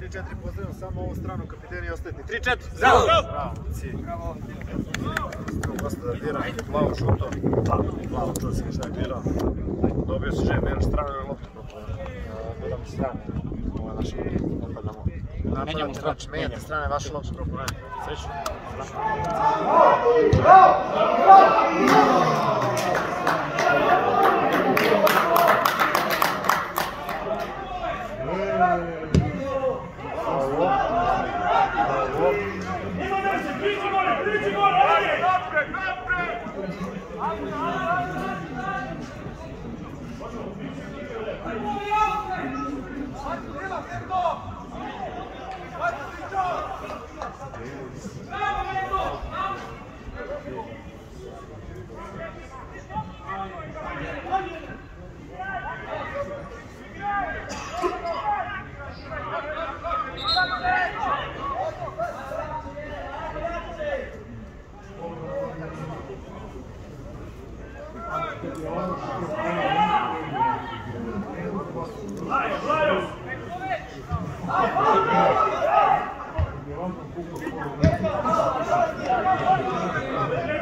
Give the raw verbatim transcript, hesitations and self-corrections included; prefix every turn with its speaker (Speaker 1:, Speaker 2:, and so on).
Speaker 1: tri četiri pozdravim samo ovu stranu kapiteni i ostatni. tri četiri!
Speaker 2: Zdravo!
Speaker 1: Bravo! Bravo! Gospodar bira, plavo šuto. Plavo čuo si šta je birao. Dobio si žem, jedan stranu ili loptu protiv. Biramo strane. Ovo je naša napadamo.
Speaker 2: Menjamo strane.
Speaker 1: Menjate strane, vaše loptu protiv. Sreću.
Speaker 3: Thank you.